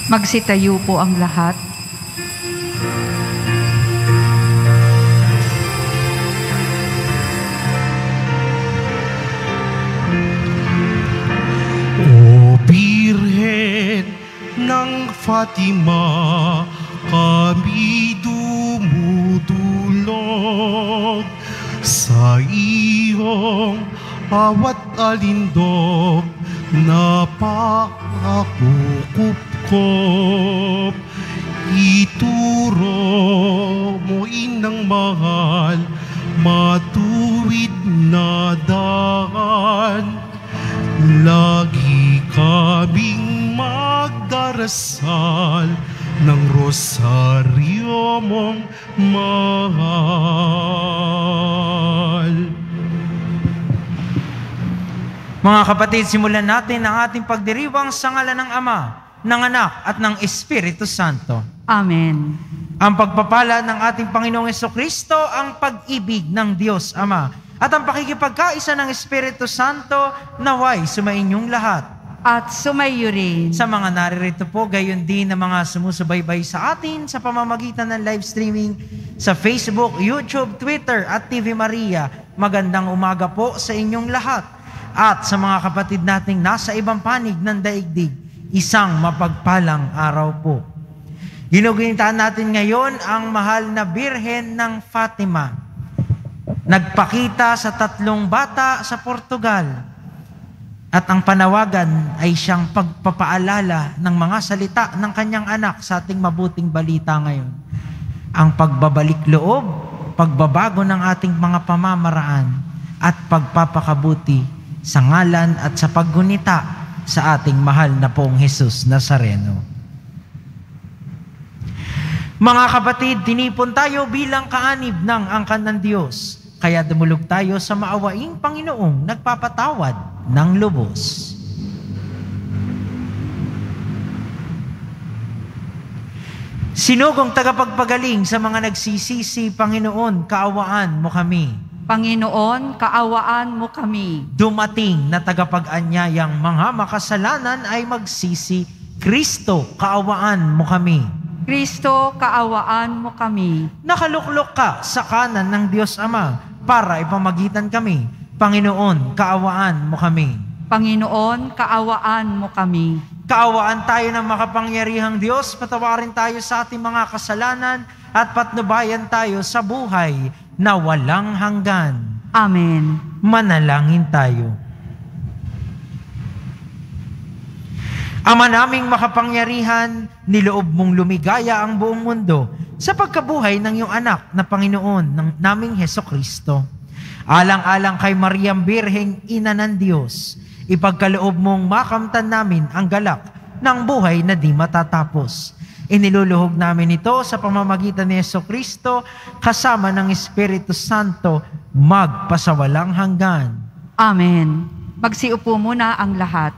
Magsitayo po ang lahat. O Birhen ng Fatima, kami dumudulog sa iyong bawat alindog na pakakukupkop. Ituro mo inang mahal, matuwid na daan. Lagi kaming magdarasal ng rosaryo mong mahal. Mga kapatid, simulan natin ang ating pagdiriwang sa ngalan ng Ama, ng Anak at ng Espiritu Santo. Amen. Ang pagpapala ng ating Panginoong Jesucristo, ang pag-ibig ng Diyos Ama, at ang pakikipagkaisa ng Espiritu Santo naway sumainyong lahat. At sumayo rin. Sa mga naririto po, gayon din na mga sumusubaybay sa atin sa pamamagitan ng live streaming sa Facebook, YouTube, Twitter at TV Maria. Magandang umaga po sa inyong lahat. At sa mga kapatid nating nasa ibang panig ng daigdig, isang mapagpalang araw po. Ginugunita natin ngayon ang mahal na Birhen ng Fatima. Nagpakita sa 3 bata sa Portugal. At ang panawagan ay siyang pagpapaalala ng mga salita ng kanyang anak sa ating mabuting balita ngayon. Ang pagbabalik loob, pagbabago ng ating mga pamamaraan, at pagpapakabuti sa ngalan at sa paggunita sa ating mahal na Poong Jesus Nazareno. Mga kapatid, tinipon tayo bilang kaanib ng angkan ng Diyos. Kaya dumulog tayo sa maawaing Panginoong nagpapatawad ng lubos. Sinugong tagapagpagaling sa mga nagsisisi, Panginoon, kaawaan mo kami. Panginoon, kaawaan mo kami. Dumating na tagapag-anyayang mga makasalanan ay magsisi, Kristo, kaawaan mo kami. Kristo, kaawaan mo kami. Nakaluklok ka sa kanan ng Diyos Ama para ipamagitan kami. Panginoon, kaawaan mo kami. Panginoon, kaawaan mo kami. Kaawaan tayo ng makapangyarihang Diyos, patawarin tayo sa ating mga kasalanan at patnubayan tayo sa buhay na walang hanggan. Amen. Manalangin tayo. Ama naming makapangyarihan, niloob mong lumigaya ang buong mundo sa pagkabuhay ng iyong anak na Panginoon ng naming Hesukristo. Alang-alang kay Mariam Birheng, Ina ng Diyos, ipagkaloob mong makamtan namin ang galak ng buhay na di matatapos. Iniluluhog namin ito sa pamamagitan ni Jesucristo kasama ng Espiritu Santo magpasawalang hanggan. Amen. Magsiupo muna ang lahat.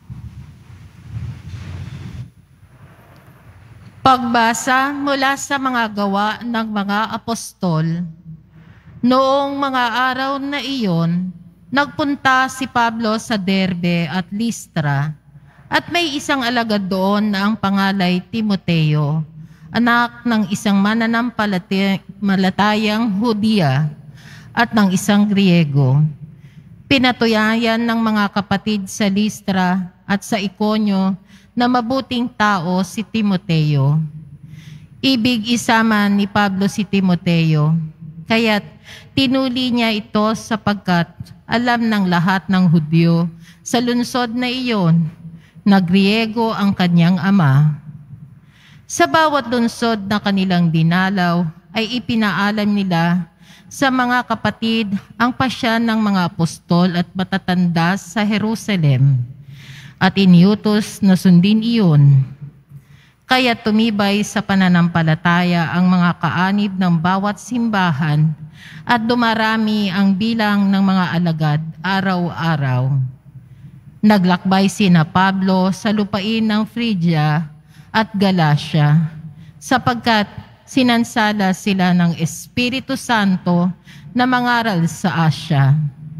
Pagbasa mula sa mga gawa ng mga apostol. Noong mga araw na iyon, nagpunta si Pablo sa Derbe at Listra, at may isang alagad doon na ang pangalay Timoteo, anak ng isang mananampalatayang Hudiya at ng isang Griego. Pinatuyayan ng mga kapatid sa Listra at sa Ikonyo na mabuting tao si Timoteo. Ibig isama ni Pablo si Timoteo, kaya't tinuli niya ito sapagkat alam ng lahat ng Hudyo sa lungsod na iyon na Griego ang kanyang ama. Sa bawat lungsod na kanilang dinalaw ay ipinaalam nila sa mga kapatid ang pasya ng mga apostol at matatanda sa Jerusalem, at iniutos na sundin iyon. Kaya tumibay sa pananampalataya ang mga kaanib ng bawat simbahan at dumarami ang bilang ng mga alagad araw-araw. Naglakbay sina Pablo sa lupain ng Phrygia at Galacia, sapagkat sinansala sila ng Espiritu Santo na mangaral sa Asya.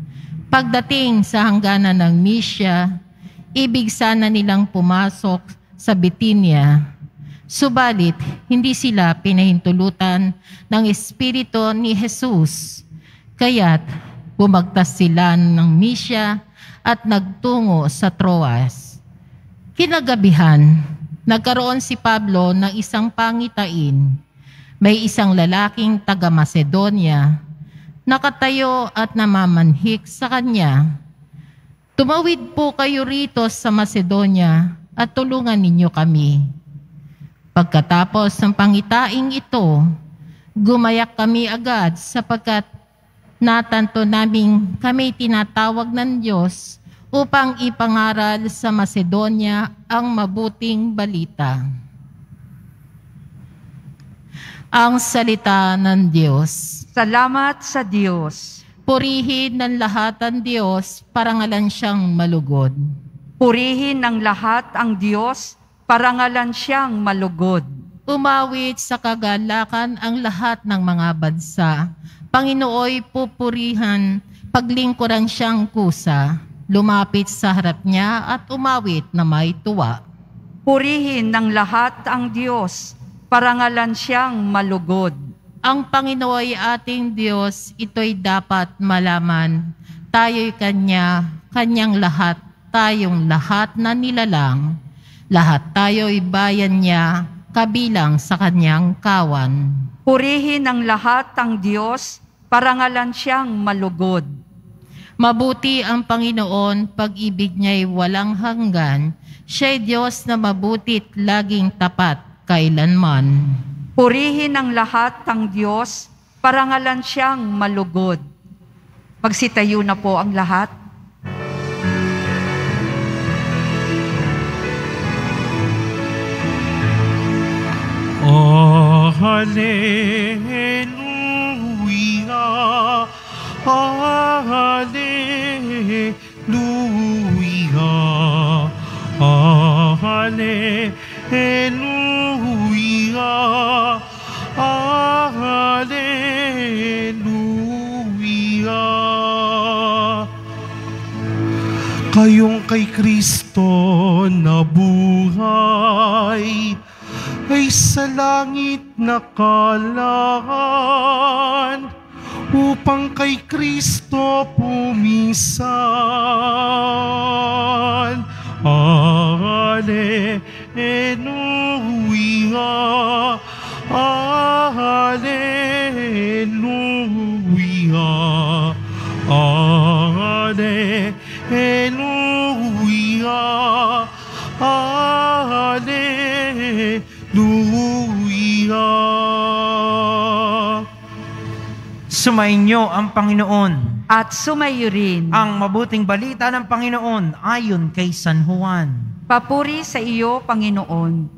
Pagdating sa hangganan ng Mysia, ibig sana nilang pumasok sa Bitinia. Subalit, hindi sila pinahintulutan ng Espiritu ni Jesus. Kaya't bumagtas sila ng Misya at nagtungo sa Troas. Kinagabihan, nagkaroon si Pablo ng isang pangitain. May isang lalaking taga-Macedonia, nakatayo at namamanhik sa kanya. Tumawid po kayo rito sa Macedonia at tulungan ninyo kami. Pagkatapos ng pangitaing ito, gumayak kami agad sapagkat natanto naming kami tinatawag ng Diyos upang ipangaral sa Macedonia ang mabuting balita. Ang salita ng Diyos. Salamat sa Diyos. Purihin ng lahat ang Diyos, parangalan siyang malugod. Purihin ng lahat ang Diyos, parangalan siyang malugod. Umawit sa kagalakan ang lahat ng mga bansa. Panginooy pupurihan, paglingkuran siyang kusa. Lumapit sa harap niya at umawit na may tuwa. Purihin ng lahat ang Diyos, parangalan siyang malugod. Ang Panginooy ating Diyos, ito'y dapat malaman. Tayo'y kanyang lahat, tayong lahat na nilalang. Lahat tayo'y bayan niya, kabilang sa kanyang kawan. Purihin ng lahat ang Diyos, parangalan siyang malugod. Mabuti ang Panginoon, pag-ibig niya'y walang hanggan. Siya'y Diyos na mabuti't laging tapat kailanman. Purihin ng lahat ang Diyos, parangalan siyang malugod. Magsitayo na po ang lahat. Oh, hallelujah, hallelujah, hallelujah, hallelujah. Kayong kay Kristo nabuhay, ay sa langit nakalaan, upang kay Kristo pumisan. Hallelujah, hallelujah, hallelujah, hallelujah. Sumainyo ang Panginoon. At sumayo rin. Ang mabuting balita ng Panginoon ayon kay San Juan. Papuri sa iyo, Panginoon.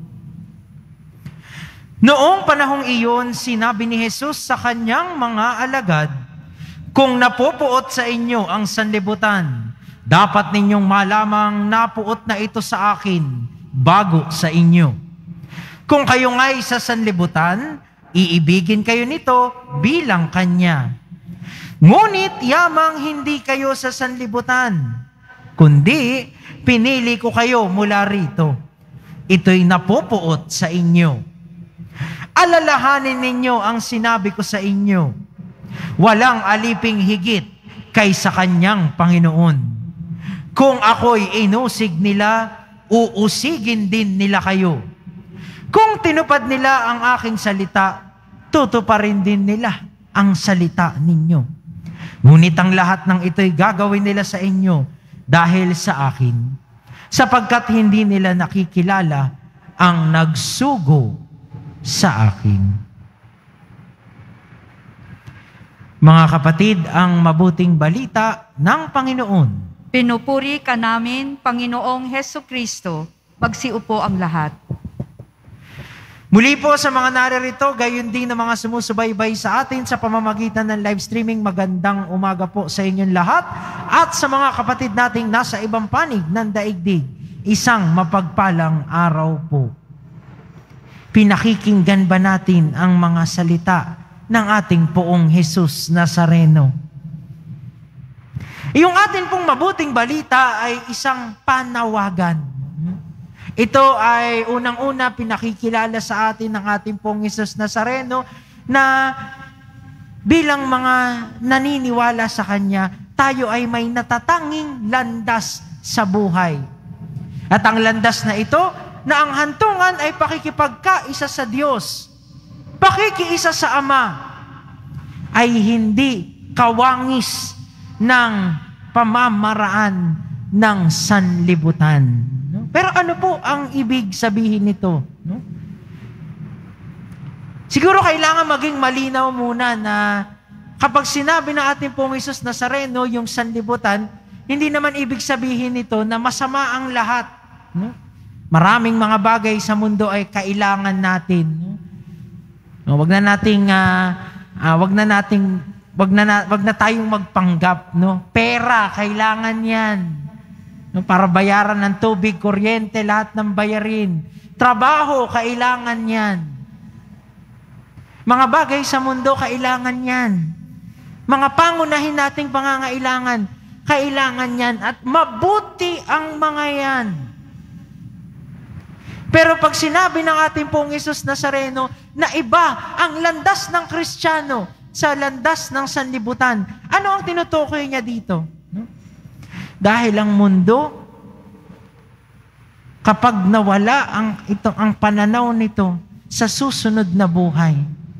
Noong panahong iyon, sinabi ni Jesus sa kanyang mga alagad, "Kung napupuot sa inyo ang sanlibutan, dapat ninyong malamang napuot na ito sa akin bago sa inyo. Kung kayo nga'y sa sanlibutan, iibigin kayo nito bilang kanya. Ngunit yamang hindi kayo sa sanlibutan, kundi pinili ko kayo mula rito. Ito'y napupuot sa inyo. Alalahanin ninyo ang sinabi ko sa inyo. Walang aliping higit kaysa kanyang Panginoon. Kung ako'y inusig nila, uusigin din nila kayo. Kung tinupad nila ang aking salita, tutuparin din nila ang salita ninyo. Ngunit ang lahat ng ito'y gagawin nila sa inyo dahil sa akin, sapagkat hindi nila nakikilala ang nagsugo sa akin." Mga kapatid, ang mabuting balita ng Panginoon. Pinupuri ka namin, Panginoong Hesukristo. Magsiupo ang lahat. Muli po sa mga naririto, gayon din ng mga sumusubaybay sa atin sa pamamagitan ng live streaming, magandang umaga po sa inyong lahat. At sa mga kapatid nating nasa ibang panig ng daigdig, isang mapagpalang araw po. Pinakikinggan ba natin ang mga salita ng ating Poong Jesus Nazareno? Yung atin pong mabuting balita ay isang panawagan. Ito ay unang-una pinakikilala sa atin ng ating pong Hesus Nazareno na bilang mga naniniwala sa Kanya, tayo ay may natatanging landas sa buhay. At ang landas na ito, na ang hantungan ay pakikipagkaisa sa Diyos, pakikiisa sa Ama, ay hindi kawangis ng pamamaraan ng sanlibutan. No? Pero ano po ang ibig sabihin nito? No? Siguro kailangan maging malinaw muna na kapag sinabi ng ating pong Hesus Nazareno yung sanlibutan, hindi naman ibig sabihin nito na masama ang lahat. No? Maraming mga bagay sa mundo ay kailangan natin. No? Wag na tayong magpanggap, no? Pera kailangan 'yan. No, para bayaran ng tubig, kuryente, lahat ng bayarin. Trabaho kailangan 'yan. Mga bagay sa mundo kailangan 'yan. Mga pangunahin nating pangangailangan kailangan 'yan at mabuti ang mga 'yan. Pero pag sinabi ng ating pong Hesus Nazareno na iba ang landas ng Kristiyano sa landas ng sanlibutan, ano ang tinutukoy niya dito? Dahil ang mundo, kapag nawala ang pananaw nito sa susunod na buhay,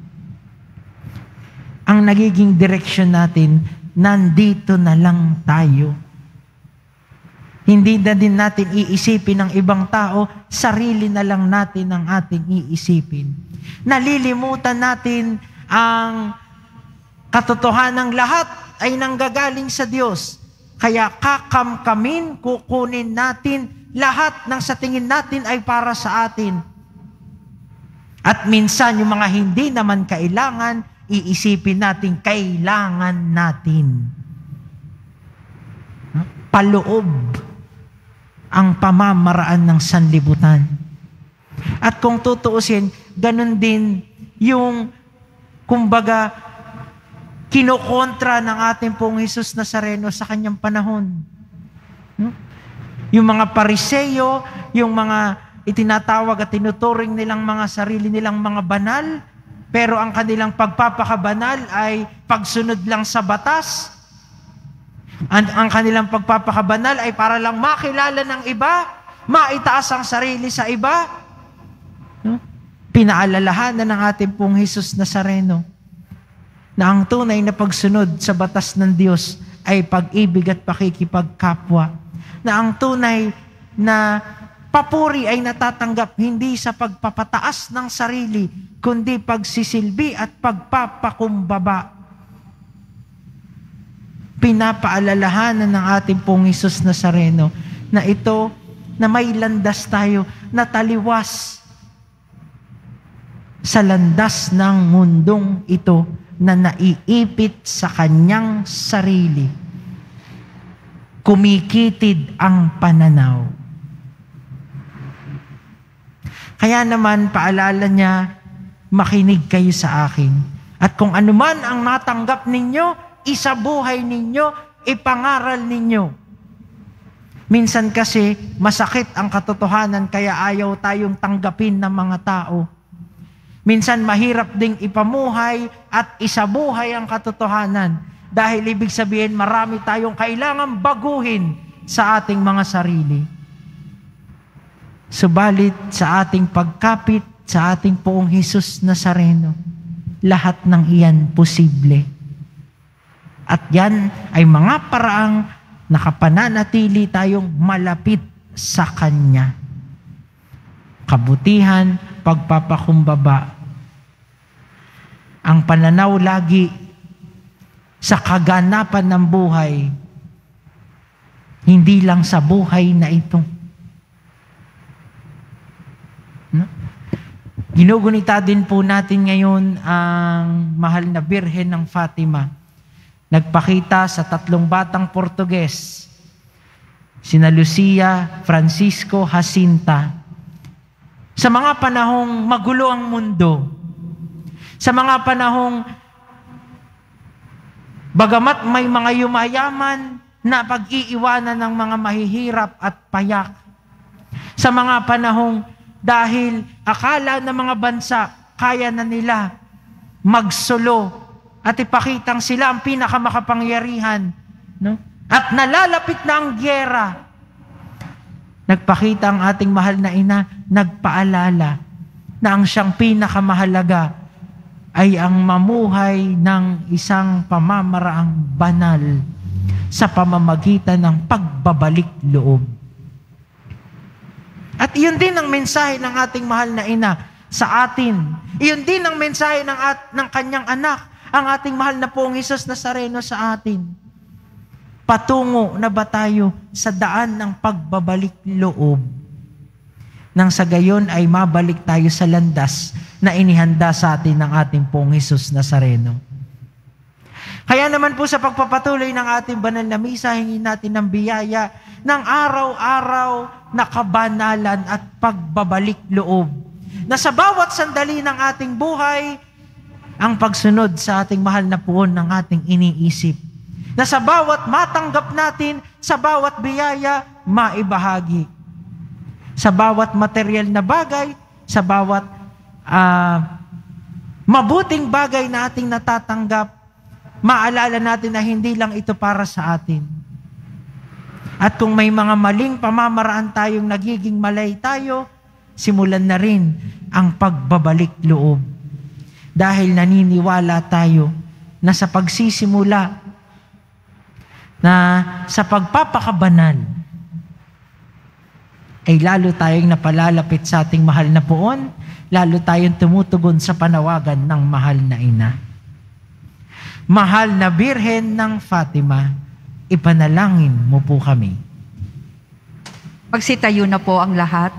ang nagiging direksyon natin, nandito na lang tayo. Hindi na din natin iisipin ng ibang tao, sarili na lang natin ang ating iisipin. Nalilimutan natin ang katotohanan ng lahat ay nanggagaling sa Diyos. Kaya kakamkamin, kukunin natin lahat ng sa tingin natin ay para sa atin. At minsan yung mga hindi naman kailangan, iisipin natin kailangan natin. Paloob ang pamamaraan ng sanlibutan. At kung tutuusin, ganun din yung, kumbaga, kinokontra ng ating pong Hesus Nazareno sa kanyang panahon. Yung mga Pariseyo, yung mga itinatawag at tinuturing nilang mga sarili nilang mga banal, pero ang kanilang pagpapakabanal ay pagsunod lang sa batas. Ang kanilang pagpapakabanal ay para lang makilala ng iba, maitaas ang sarili sa iba. Pinaalalahanan ng ating pong Hesus Nazareno na ang tunay na pagsunod sa batas ng Diyos ay pag-ibig at pakikipagkapwa. Na ang tunay na papuri ay natatanggap hindi sa pagpapataas ng sarili, kundi pagsisilbi at pagpapakumbaba. Pinapaalalahanan ng ating pong Hesus Nazareno na ito, na may landas tayo, na taliwas sa landas ng mundong ito na naiipit sa kanyang sarili. Kumikitid ang pananaw. Kaya naman, paalala niya, makinig kayo sa akin. At kung anuman ang natanggap ninyo, isabuhay ninyo, ipangaral ninyo. Minsan kasi, masakit ang katotohanan, kaya ayaw tayong tanggapin ng mga tao. Minsan mahirap ding ipamuhay at isabuhay ang katotohanan dahil ibig sabihin marami tayong kailangang baguhin sa ating mga sarili. Subalit sa ating pagkapit sa ating poong Hesus Nazareno, lahat ng iyan posible. At yan ay mga paraang nakapananatili tayong malapit sa Kanya. Kabutihan, pagpapakumbaba. Ang pananaw lagi sa kaganapan ng buhay, hindi lang sa buhay na ito. Ginugunita din po natin ngayon ang mahal na Birhen ng Fatima. Nagpakita sa 3 batang Portuges, sina Lucia, Francisco, Jacinta. Sa mga panahong magulo ang mundo, sa mga panahong bagamat may mga yumayaman na pag-iiwanan ng mga mahihirap at payak, Sa mga panahong dahil akala ng mga bansa, kaya na nila magsulo at ipakitang sila ang pinakamakapangyarihan, no? At nalalapit na ang gyera. Nagpakita ang ating mahal na ina, nagpaalala na ang siyang pinakamahalaga ay ang mamuhay ng isang pamamaraang banal sa pamamagitan ng pagbabalik loob. At iyon din ang mensahe ng ating mahal na ina sa atin. Iyon din ang mensahe ng kanyang anak, ang ating mahal na Poong Hesus Nazareno sa atin. Patungo na ba tayo sa daan ng pagbabalik loob? Nang sa gayon ay mabalik tayo sa landas na inihanda sa atin ng ating Poong Hesus Nazareno. Kaya naman po sa pagpapatuloy ng ating banal na misa, hingin natin ng biyaya ng araw-araw na kabanalan at pagbabalik loob. Na sa bawat sandali ng ating buhay, ang pagsunod sa ating mahal na puon ng ating iniisip. Na sa bawat matanggap natin, sa bawat biyaya, maibahagi. Sa bawat material na bagay, sa bawat mabuting bagay na ating natatanggap, maalala natin na hindi lang ito para sa atin. At kung may mga maling pamamaraan tayong nagiging malay tayo, simulan na rin ang pagbabalik loob. Dahil naniniwala tayo na sa pagsisimula, na sa pagpapakabanal, ay lalo tayong napalalapit sa ating mahal na puon, lalo tayong tumutugon sa panawagan ng mahal na ina. Mahal na Birhen ng Fatima, ipanalangin mo po kami. Magsitayo na po ang lahat.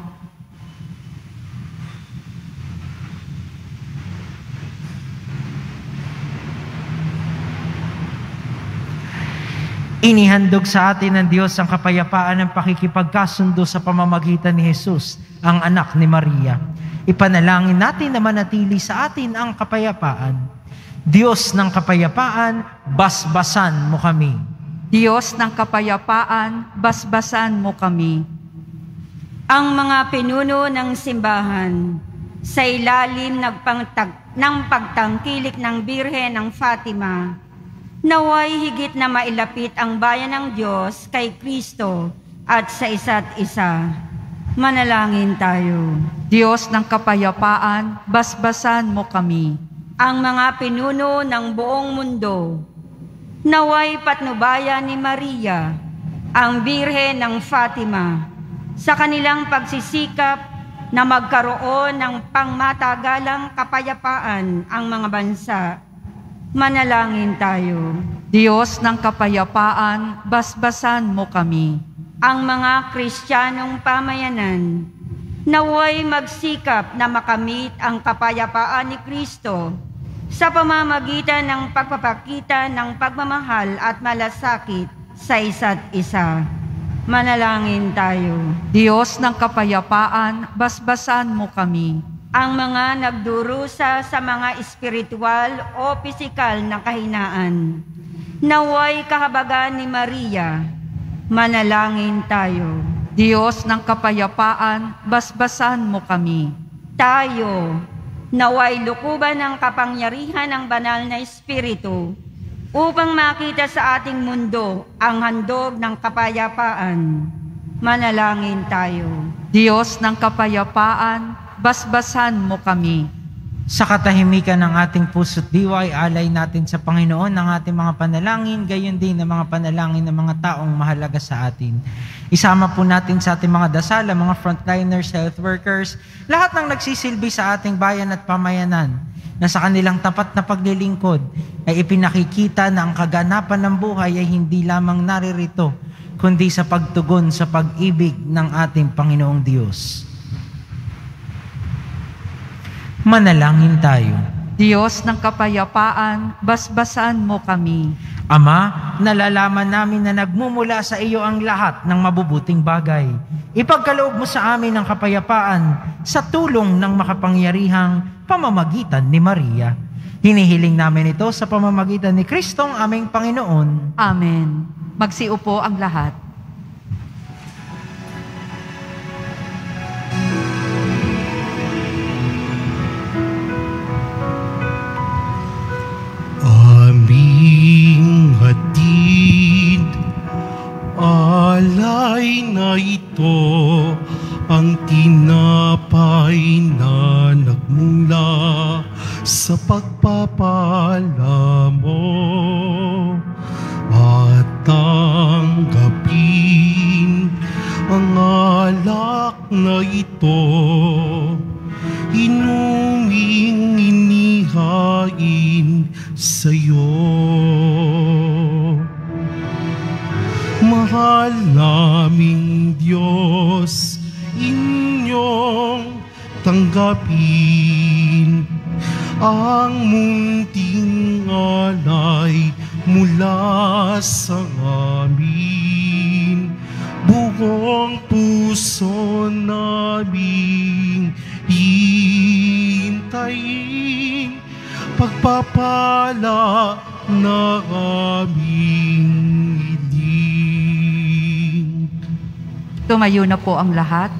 Inihandog sa atin ng Diyos ang kapayapaan ng pakikipagkasundo sa pamamagitan ni Jesus, ang anak ni Maria. Ipanalangin natin na manatili sa atin ang kapayapaan. Diyos ng kapayapaan, basbasan mo kami. Diyos ng kapayapaan, basbasan mo kami. Ang mga pinuno ng simbahan sa ilalim ng pagtangkilik ng Birhen ng Fatima, naway higit na mailapit ang bayan ng Diyos kay Kristo at sa isa't isa. Manalangin tayo. Diyos ng kapayapaan, basbasan mo kami. Ang mga pinuno ng buong mundo, naway patnubayan ni Maria, ang Birhen ng Fatima, sa kanilang pagsisikap na magkaroon ng pangmatagalang kapayapaan ang mga bansa. Manalangin tayo. Diyos ng kapayapaan, basbasan mo kami. Ang mga Kristiyanong pamayanan, naway magsikap na makamit ang kapayapaan ni Kristo sa pamamagitan ng pagpapakita ng pagmamahal at malasakit sa isa't isa. Manalangin tayo. Diyos ng kapayapaan, basbasan mo kami. Ang mga nagdurusa sa mga espiritual o pisikal na kahinaan, naway kahabagan ni Maria. Manalangin tayo. Diyos ng kapayapaan, basbasan mo kami. Tayo, naway lukuban ng kapangyarihan ng banal na Espiritu upang makita sa ating mundo ang handog ng kapayapaan. Manalangin tayo. Diyos ng kapayapaan, basbasan mo kami. Sa katahimikan ng ating puso't diwa, alay natin sa Panginoon ang ating mga panalangin, gayon din ang mga panalangin ng mga taong mahalaga sa atin. Isama po natin sa ating mga dasal, ang mga frontliners, health workers, lahat ng nagsisilbi sa ating bayan at pamayanan, na sa kanilang tapat na paglilingkod ay ipinakikita na ang kaganapan ng buhay ay hindi lamang naririto, kundi sa pagtugon sa pag-ibig ng ating Panginoong Diyos. Manalangin tayo. Diyos ng kapayapaan, basbasan mo kami. Ama, nalalaman namin na nagmumula sa iyo ang lahat ng mabubuting bagay. Ipagkaloob mo sa amin ang kapayapaan sa tulong ng makapangyarihang pamamagitan ni Maria. Hinihiling namin ito sa pamamagitan ni Kristong aming Panginoon. Amen. Magsiupo ang lahat. ay na nagmula sa pagpapala mo at tanggapin ang alak na ito, inuming inihain sa'yo. Mahal naming Diyos, inyong tanggapin ang munting alay mula sa amin. Buong puso naming hintayin pagpapala na aming hiling. Tumayo na po ang lahat.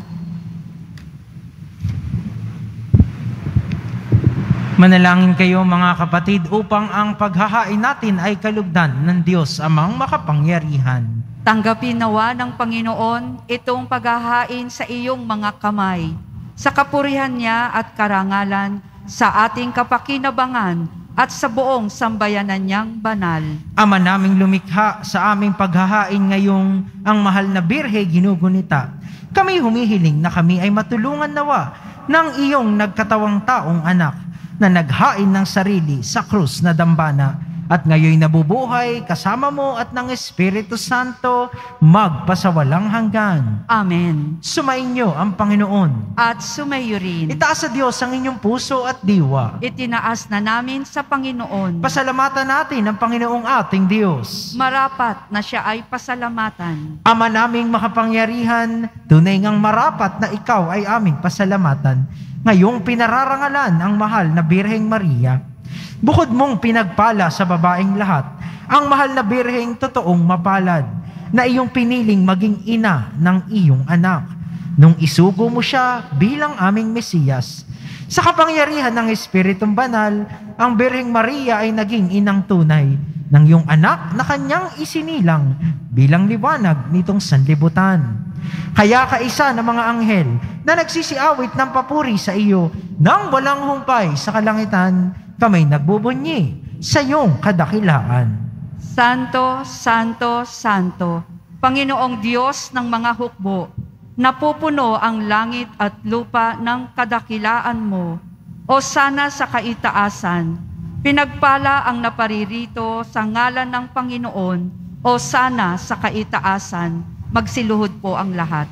Manalangin kayo mga kapatid upang ang paghahain natin ay kalugdan ng Diyos amang makapangyarihan. Tanggapin nawa ng Panginoon itong paghahain sa iyong mga kamay, sa kapurihan niya at karangalan, sa ating kapakinabangan at sa buong sambayanan niyang banal. Ama naming lumikha, sa aming paghahain ngayong ang mahal na Birhe ginugunita, kami humihiling na kami ay matulungan nawa ng iyong nagkatawang taong anak, na naghain ng sarili sa krus na dambana at ngayon nabubuhay kasama mo at ng Espiritu Santo magpasawalang hanggan. Amen. Sumainyo ang Panginoon. At sumayo rin. Itaas sa Diyos ang inyong puso at diwa. Itinaas na namin sa Panginoon. Pasalamatan natin ang Panginoong ating Diyos. Marapat na siya ay pasalamatan. Ama naming makapangyarihan, tunay ngang marapat na ikaw ay aming pasalamatan. Ngayong pinararangalan ang mahal na Birheng Maria, bukod mong pinagpala sa babaeng lahat, ang mahal na Birheng totoong mapalad, na iyong piniling maging ina ng iyong anak, nung isugo mo siya bilang aming Mesiyas. Sa kapangyarihan ng Espiritong Banal, ang Birheng Maria ay naging inang tunay ng iyong anak na kanyang isinilang bilang liwanag nitong sanlibutan. Kaya kaisa ng mga anghel na nagsisiawit ng papuri sa iyo nang walang humpay sa kalangitan, kamay nagbubunyi sa iyong kadakilaan. Santo, Santo, Santo, Panginoong Diyos ng mga hukbo, napupuno ang langit at lupa ng kadakilaan mo. O sana sa kaitaasan, pinagpala ang naparirito sa ngalan ng Panginoon. O sana sa kaitaasan, magsiluhod po ang lahat.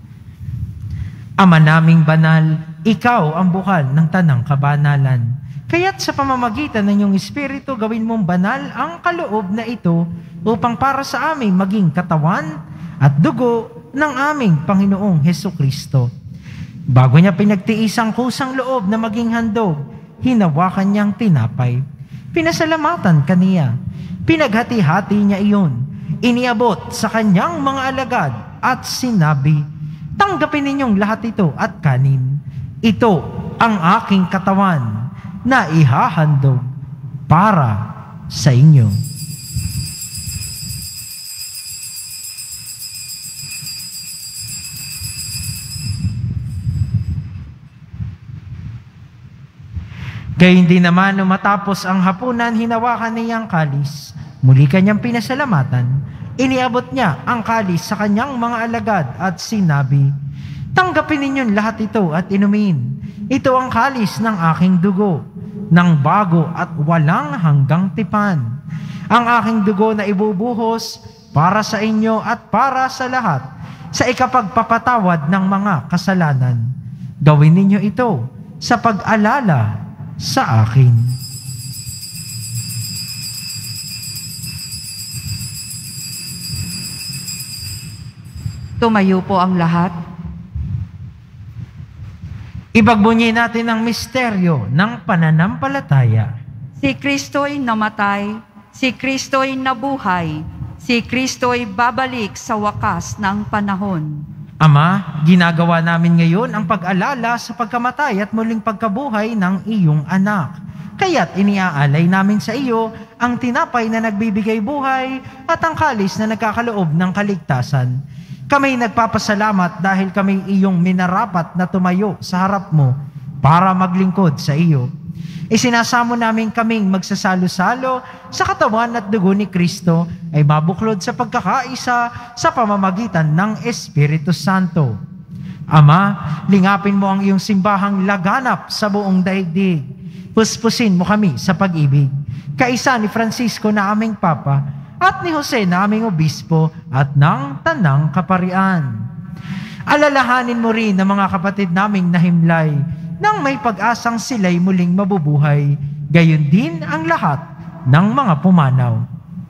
Ama naming banal, ikaw ang bukal ng tanang kabanalan. Kaya't sa pamamagitan ng iyong Espiritu, gawin mong banal ang kaloob na ito upang para sa amin maging katawan at dugo ng aming Panginoong Hesukristo. Bago niya pinagtiis ang kusang loob na maging handog, hinawakan niyang tinapay. Pinasalamatan kaniya. Pinaghati-hati niya iyon. Iniabot sa kanyang mga alagad at sinabi, tanggapin ninyong lahat ito at kanin. Ito ang aking katawan na ihahandog para sa inyo. Gayun din naman, nung matapos ang hapunan, hinawakan niya ang kalis. Muli kanyang pinasalamatan. Iniabot niya ang kalis sa kanyang mga alagad at sinabi, tanggapin ninyong lahat ito at inumin. Ito ang kalis ng aking dugo, ng bago at walang hanggang tipan. Ang aking dugo na ibubuhos para sa inyo at para sa lahat, sa ikapagpapatawad ng mga kasalanan. Gawin ninyo ito sa pag-alala sa akin. Tumayo po ang lahat. Ipagbunyi natin ang misteryo ng pananampalataya. Si Kristo'y namatay, si Kristo'y nabuhay, si Kristo'y babalik sa wakas ng panahon. Ama, ginagawa namin ngayon ang pag-alala sa pagkamatay at muling pagkabuhay ng iyong anak. Kaya't iniaalay namin sa iyo ang tinapay na nagbibigay buhay at ang kalis na nagkakaloob ng kaligtasan. Kami nagpapasalamat dahil kami iyong minarapat na tumayo sa harap mo para maglingkod sa iyo. Isinasamo namin kaming magsasalo-salo sa katawan at dugo ni Kristo ay mabuklod sa pagkakaisa sa pamamagitan ng Espiritu Santo. Ama, lingapin mo ang iyong simbahang laganap sa buong daigdig. Puspusin mo kami sa pag-ibig. Kaisa ni Francisco na aming Papa at ni Jose na aming Obispo at ng Tanang Kaparian. Alalahanin mo rin ang mga kapatid naming nahimlay nang may pag-asang sila'y muling mabubuhay, gayon din ang lahat ng mga pumanaw.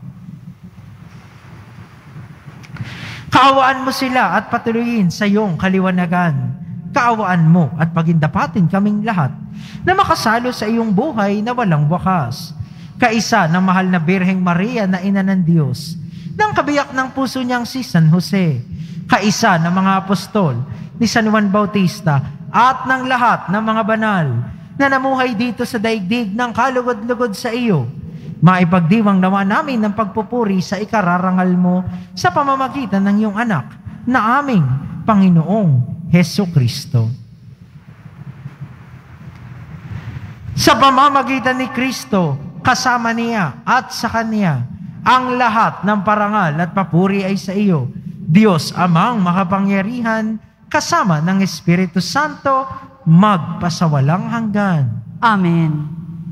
Kaawaan mo sila at patuloyin sa iyong kaliwanagan. Kaawaan mo at pagindapatin kaming lahat na makasalo sa iyong buhay na walang wakas. Kaisa ng mahal na Birheng Maria na Ina ng Diyos, ng kabiyak ng puso niyang si San Jose, kaisa ng mga apostol ni San Juan Bautista, at ng lahat ng mga banal na namuhay dito sa daigdig ng kalugod-lugod sa iyo, maipagdiwang nawa namin ng pagpupuri sa ikararangal mo sa pamamagitan ng iyong anak na aming Panginoong Hesukristo. Sa pamamagitan ni Kristo, kasama niya at sa Kanya, ang lahat ng parangal at papuri ay sa iyo, Diyos Amang makapangyarihan, kasama ng Espiritu Santo, magpasawalang hanggan. Amen.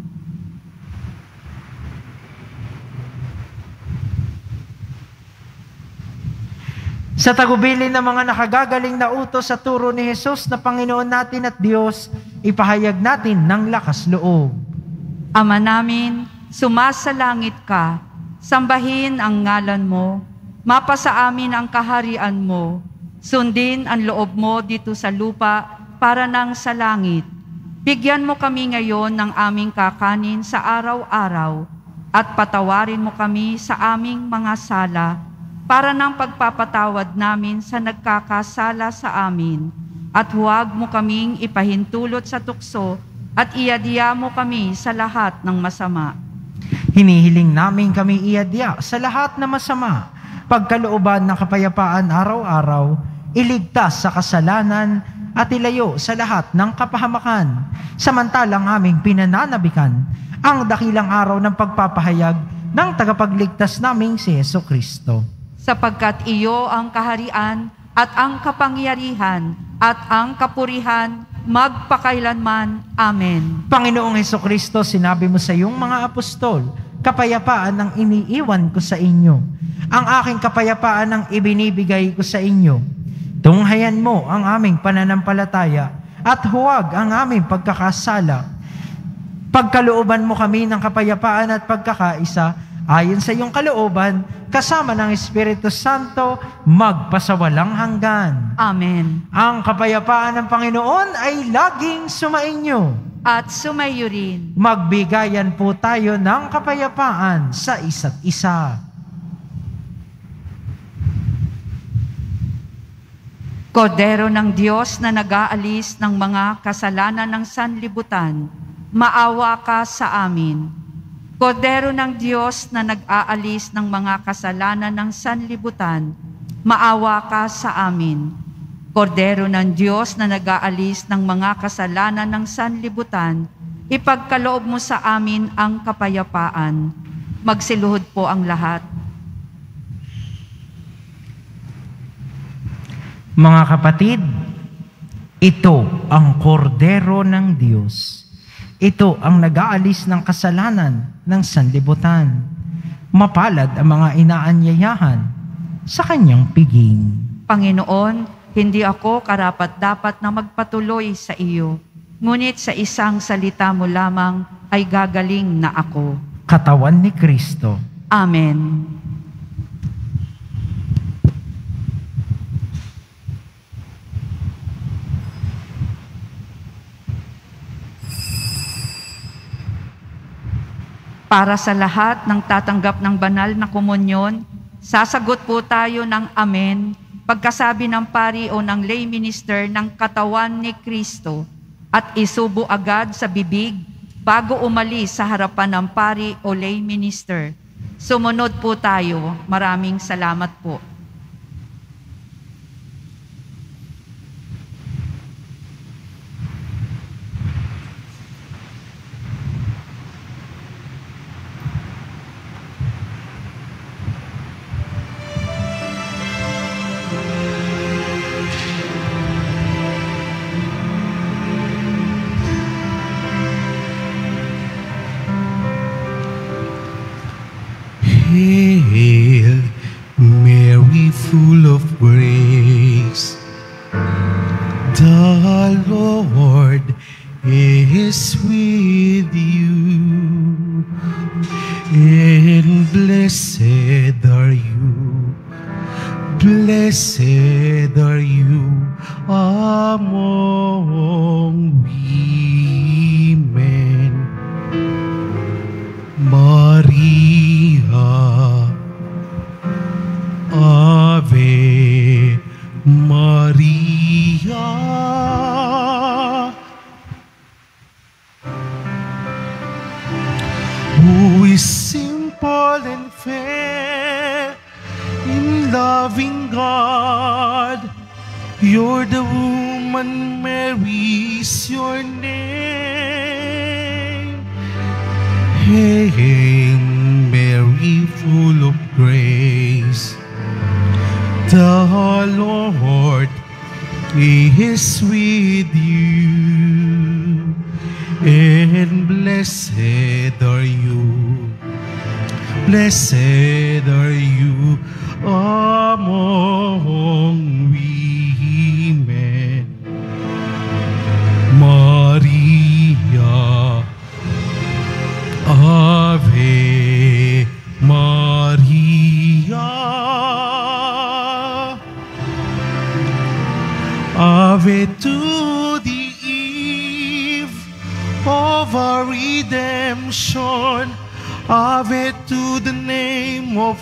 Sa tagubilin ng mga nakagagaling na utos sa turo ni Jesus na Panginoon natin at Diyos, ipahayag natin ng lakas loob. Ama namin, sumasalangit ka, sambahin ang ngalan mo, mapasa amin ang kaharian mo, sundin ang loob mo dito sa lupa para nang sa langit. Bigyan mo kami ngayon ng aming kakanin sa araw-araw at patawarin mo kami sa aming mga sala para nang pagpapatawad namin sa nagkakasala sa amin. At huwag mo kaming ipahintulot sa tukso at iadya mo kami sa lahat ng masama. Hinihiling namin kami iadya sa lahat ng masama, pagkalooban ng kapayapaan araw-araw, iligtas sa kasalanan at ilayo sa lahat ng kapahamakan, samantalang aming pinananabikan ang dakilang araw ng pagpapahayag ng tagapagligtas naming si Hesukristo. Sapagkat iyo ang kaharian at ang kapangyarihan at ang kapurihan magpakailanman. Amen. Panginoong Hesukristo, sinabi mo sa iyong mga apostol, kapayapaan ang iniiwan ko sa inyo. Ang aking kapayapaan ang ibinibigay ko sa inyo. Tunghayan mo ang aming pananampalataya at huwag ang aming pagkakasala. Pagkalooban mo kami ng kapayapaan at pagkakaisa, ayon sa iyong kalooban, kasama ng Espiritu Santo, magpasawalang hanggan. Amen. Ang kapayapaan ng Panginoon ay laging sumainyo. At sumayo rin. Magbigayan po tayo ng kapayapaan sa isa't isa. Kordero ng Diyos na nag-aalis ng mga kasalanan ng sanlibutan, maawa ka sa amin. Kordero ng Diyos na nag-aalis ng mga kasalanan ng sanlibutan, maawa ka sa amin. Kordero ng Diyos na nag-aalis ng mga kasalanan ng sanlibutan, ipagkaloob mo sa amin ang kapayapaan. Magsiluhod po ang lahat. Mga kapatid, ito ang kordero ng Diyos. Ito ang nag-aalis ng kasalanan ng sanlibutan. Mapalad ang mga inaanyayahan sa kanyang piging. Panginoon, hindi ako karapat-dapat na magpatuloy sa iyo, ngunit sa isang salita mo lamang ay gagaling na ako. Katawan ni Kristo. Amen. Para sa lahat ng tatanggap ng banal na komunyon, sasagot po tayo ng Amen pagkasabi ng pari o ng lay minister ng katawan ni Kristo at isubo agad sa bibig bago umalis sa harapan ng pari o lay minister. Sumunod po tayo. Maraming salamat po. Hail, Mary, full of grace. The Lord is with you, and blessed are you among women. Maria, Ave Maria. Who is simple and fair in loving God? You're the woman, Mary is your name. Hail, Mary, full of grace. The Lord is with you, and blessed are you among women. Maria, Ave Maria. Ave to the eve of our redemption. Ave to the name of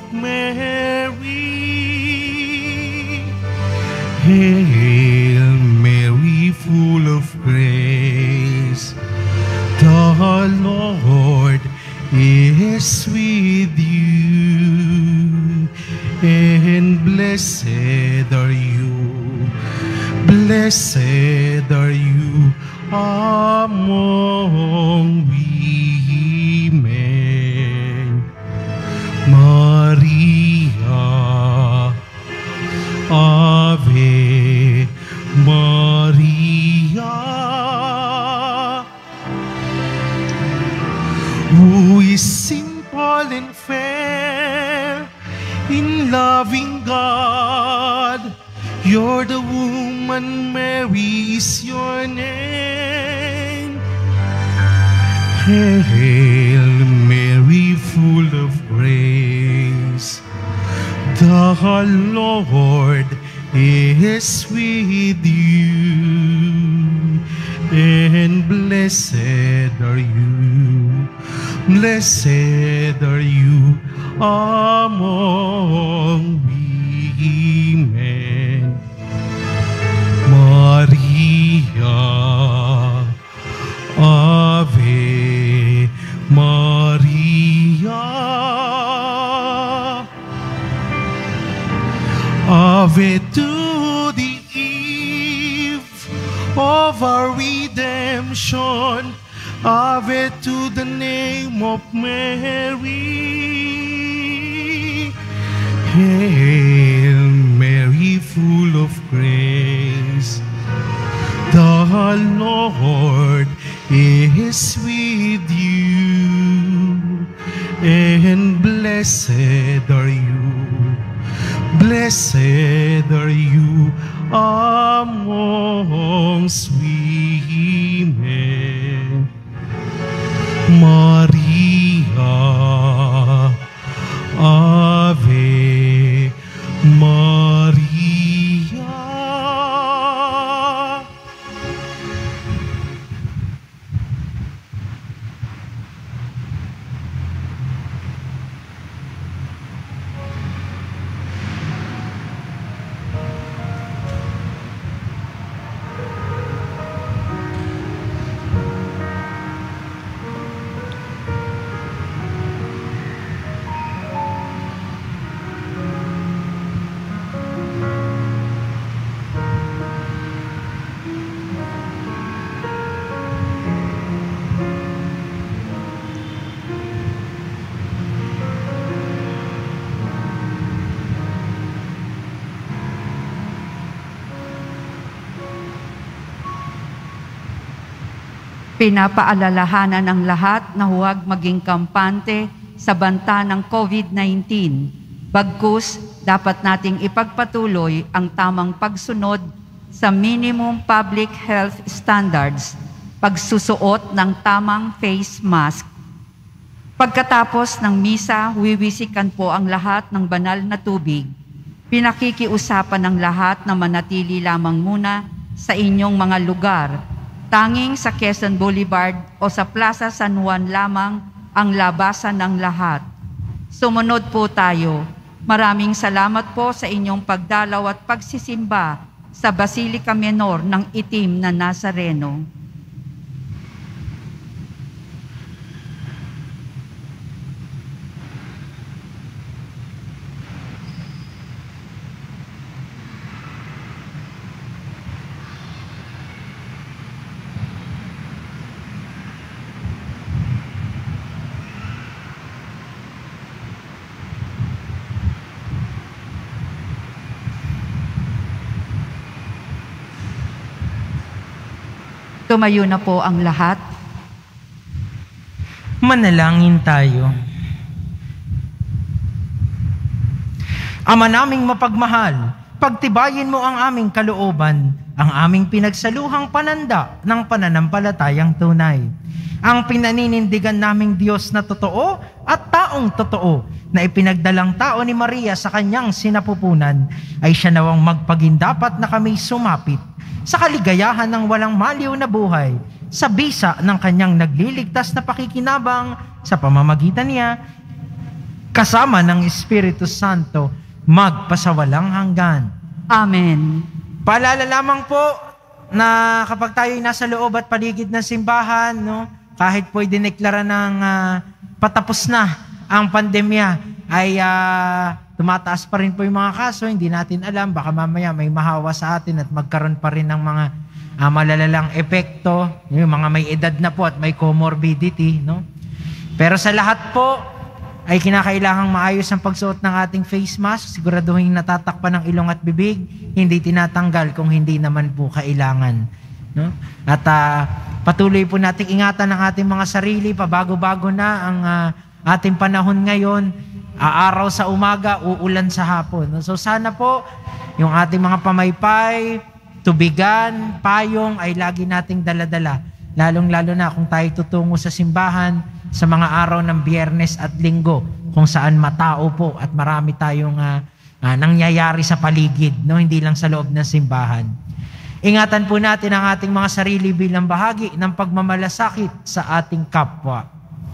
Mary. Hail, Mary, full of grace. The Lord is with you, and blessed are you among women. Maria, Ave Maria. Who is simple and fair in loving God? You're the woman, Mary is your name. Hail, Mary, full of grace. The Lord is with you, and blessed are you among women. Maria, Ave Maria. Ave to the eve of our redemption. Ave to the name of Mary. Hail, Mary, full of grace. The Lord is with you, and blessed are you amongst women. Maria, Ave Maria. Pinapaalalahanan ng lahat na huwag maging kampante sa banta ng COVID-19. Bagkus, dapat nating ipagpatuloy ang tamang pagsunod sa minimum public health standards, pagsusuot ng tamang face mask. Pagkatapos ng misa, wiwisikan po ang lahat ng banal na tubig. Pinakikiusapan ng lahat na manatili lamang muna sa inyong mga lugar. Tanging sa Quezon Boulevard o sa Plaza San Juan lamang ang labasan ng lahat. Sumunod po tayo. Maraming salamat po sa inyong pagdalaw at pagsisimba sa Basilica Menor ng Itim na Nazareno. Tumayo na po ang lahat. Manalangin tayo. Ama naming mapagmahal, pagtibayin mo ang aming kalooban, ang aming pinagsaluhang pananda ng pananampalatayang tunay. Ang pinaninindigan naming Diyos na totoo at taong totoo na ipinagdalang tao ni Maria sa kanyang sinapupunan ay siya nawang magpagindapat na kami sumapit sa kaligayahan ng walang maliw na buhay, sa bisa ng kanyang nagliligtas na pakikinabang sa pamamagitan niya, kasama ng Espiritu Santo, magpasawalang hanggan. Amen. Paalala lamang po na kapag tayo'y nasa loob at paligid ng simbahan, no, kahit po'y dineklara ng patapos na ang pandemya, ay tumataas pa rin po yung mga kaso, hindi natin alam, baka mamaya may mahawa sa atin at magkaroon pa rin ng mga malalalang epekto, yung mga may edad na po at may comorbidity, no? Pero sa lahat po, ay kinakailangang maayos ang pagsuot ng ating face mask, siguraduhin natatakpan ng ilong at bibig, hindi tinatanggal kung hindi naman po kailangan, no? At patuloy po nating ingatan ang ating mga sarili, pabago-bago na ang ating panahon ngayon. Araw sa umaga, uulan sa hapon. So sana po, yung ating mga pamaypay, tubigan, payong ay lagi nating daladala. Lalong-lalo na kung tayo tutungo sa simbahan sa mga araw ng Biyernes at Linggo, kung saan matao po at marami tayong nangyayari sa paligid, no? Hindi lang sa loob ng simbahan. Ingatan po natin ang ating mga sarili bilang bahagi ng pagmamalasakit sa ating kapwa.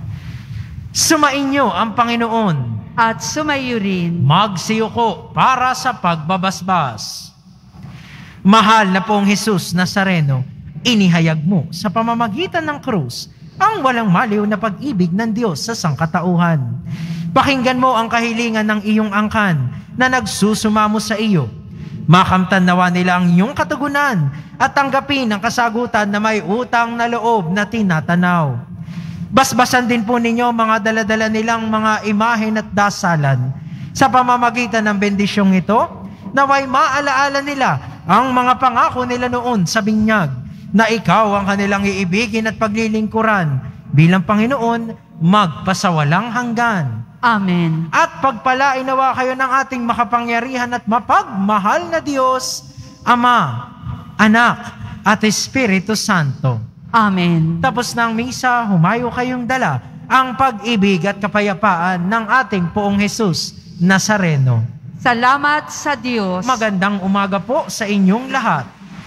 Sumainyo ang Panginoon At sumayo rin. magsiyuko para sa pagbabasbas. Mahal na pong Jesus Nazareno, inihayag mo sa pamamagitan ng krus ang walang maliw na pag-ibig ng Diyos sa sangkatauhan. Pakinggan mo ang kahilingan ng iyong angkan na nagsusumamo sa iyo. Makamtan nawa nila ang iyong katugunan at tanggapin ang kasagutan na may utang na loob na tinatanaw. Basbasan din po ninyo mga daladala nilang mga imahen at dasalan. Sa pamamagitan ng bendisyong ito, naway maalaala nila ang mga pangako nila noon sa binyag, na ikaw ang kanilang iibigin at paglilingkuran bilang Panginoon magpasawalang hanggan. Amen. At pagpalain nawa kayo ng ating makapangyarihan at mapagmahal na Diyos, Ama, Anak, at Espiritu Santo. Amen. Tapos ng misa, humayo kayong dala ang pag-ibig at kapayapaan ng ating Poong Jesus Nazareno. Salamat sa Diyos. Magandang umaga po sa inyong lahat.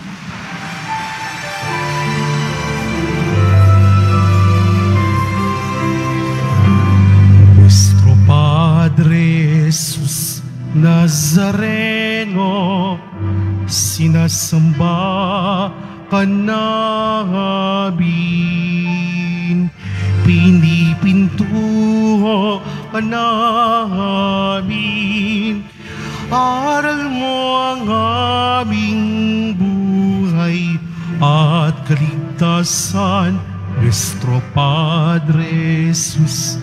Nuestro Padre Jesus Nazareno, sinasamba ka namin, pinipintuho ka namin, aral mo ang aming buhay at kaligtasan. Nuestro Padre Jesus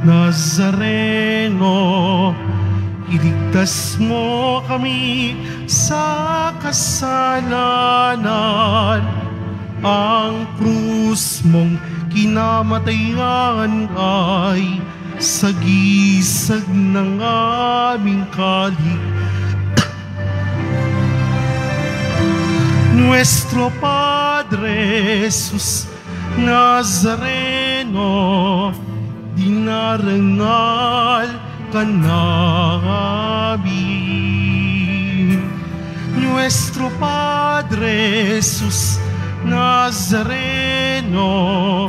Nazareno, iligtas mo kami sa kasalanan. Ang krus mong kinamatayan ay sagisag ng aming kaligtasan. Nuestro Padre Jesus Nazareno, dinarangal ka namin. Nuestro Padre Jesus Nazareno,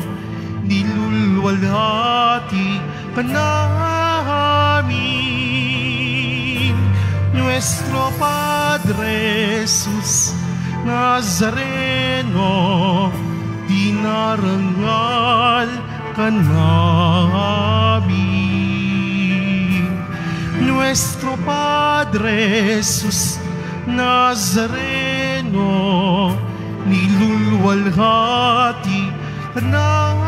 nilulwalhati ka namin. Nuestro Padre Jesus Nazareno, dinarangal ka namin. Nuestro Padre Jesus Nazareno, nilulwalhati ka namin.